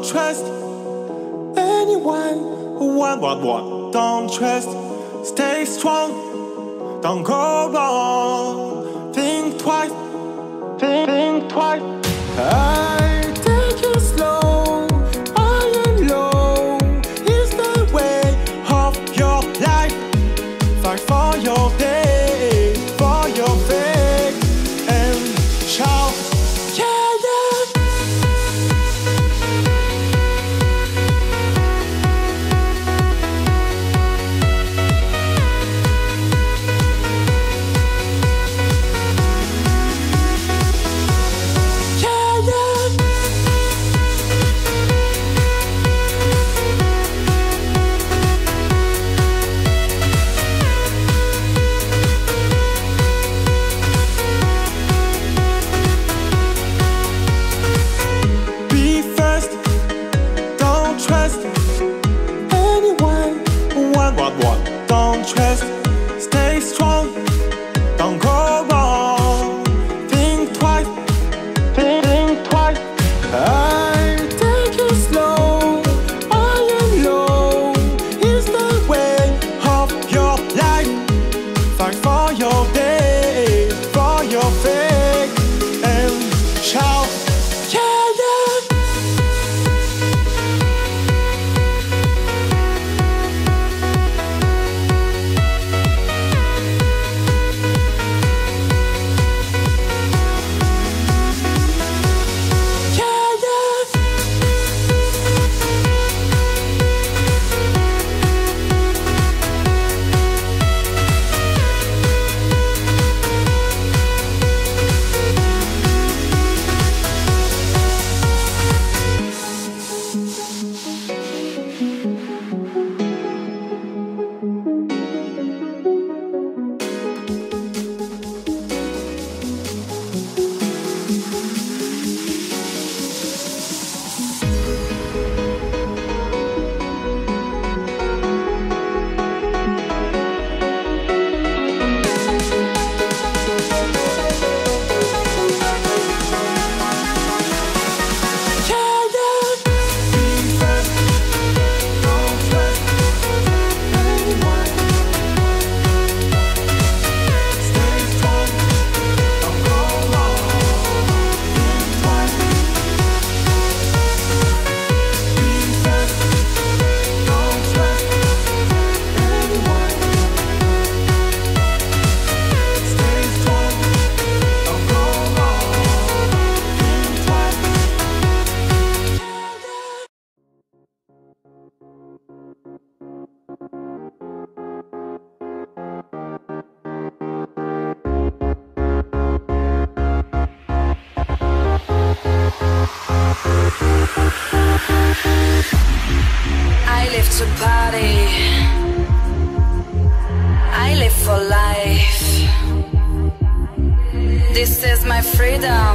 Don't trust anyone. What? Don't trust. Stay strong. Don't go wrong. Think twice. Think twice. I take it slow. I am low. Is the way of your life. Fight for your day, for your faith, and shout. What? Don't trust. Stay strong. Don't go wrong. Think twice. Think twice. I take it slow. I am low. Is the way of your life. Fight for your day, for your faith, and shout. I live to party. I live for life. This is my freedom.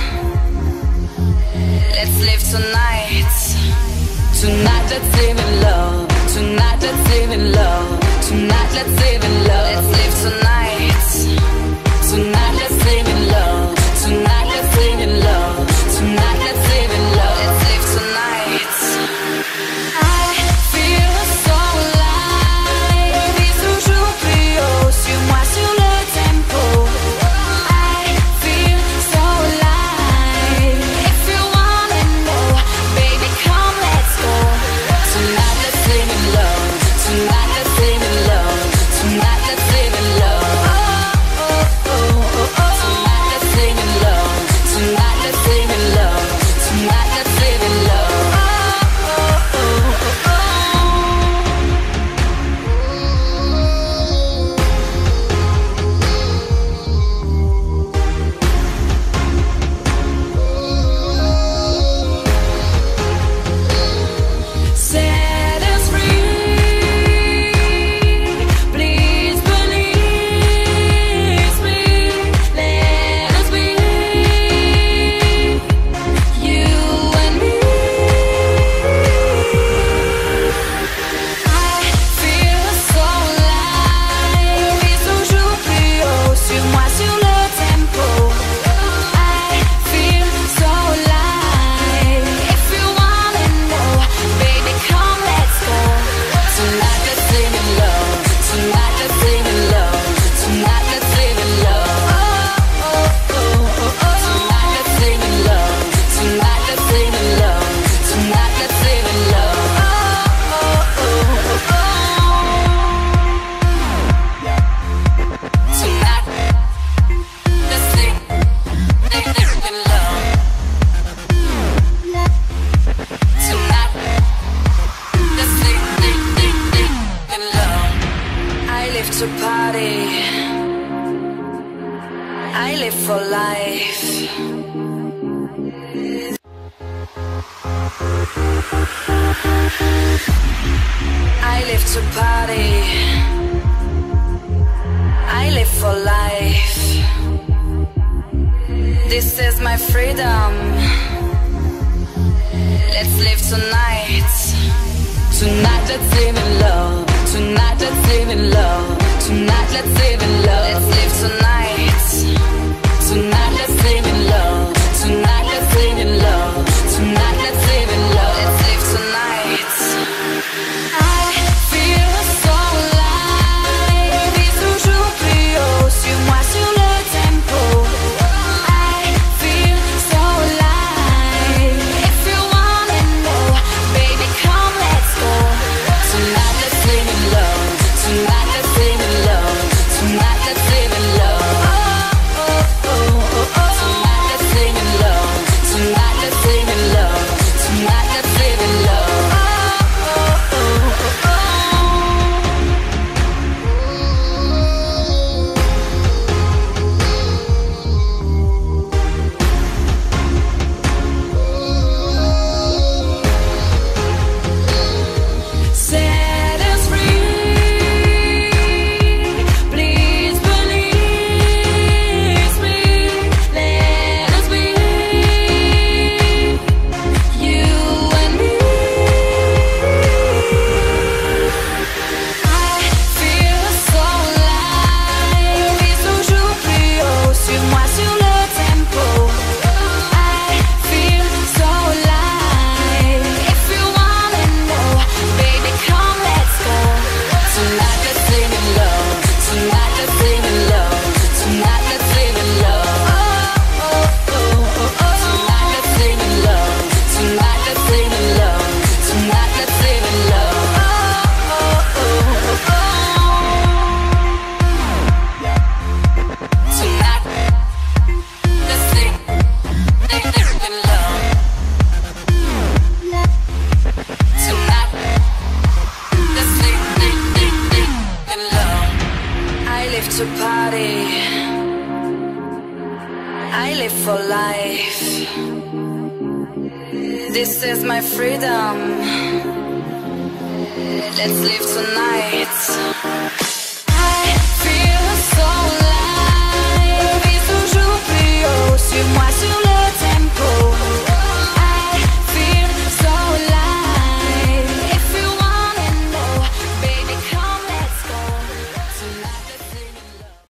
Let's live tonight. Tonight let's live in love. Tonight let's live in love. Tonight let's live in love. Let's live tonight. Tonight let's live in love. Tonight let's live in love. Tonight let's live in love. Let's live tonight. I feel so alive. Vis toujours plus haut. Suis-moi sur le tempo. I feel so alive. If you wanna know, baby, come let's go. Tonight let's live in love. Tonight let's live in love. Tonight let's live in love. I live to party, I live for life. This is my freedom. Let's live tonight. Tonight let's live in love. Tonight let's live in love. Tonight let's live in love. Let's live tonight. Tonight let's live in love. Tonight let's live in love. Tonight let's live in love. Let's live tonight. I feel so alive. Et toujours plus haut. Suis-moi sur le tempo. I feel so alive. If you wanna know, baby, come let's go. Tonight let's live in love. Tonight let's live in love. Tonight let's live in love. Oh, oh, oh, oh, oh. Tonight let's live in love. Tonight let's live in love. Tonight let's live in love. Oh, oh, oh, oh, Set us free, please release me. Let us be you and me. I feel so alive. Et toujours plus haut. Suis-moi sur le tempo. I feel so alive. If you wanna know, baby, come let's go. Tonight let's live in love. Tonight let's live in love. Tonight let's live in love. Oh, oh, oh, oh, oh. Tonight let's live in love. Tonight let's live in love. Tonight let's live in love. Oh, oh, oh, oh, oh. Tonight let's live in love. Tonight let's live in love. I live to party, I live for life. This is my freedom. Let's live tonight.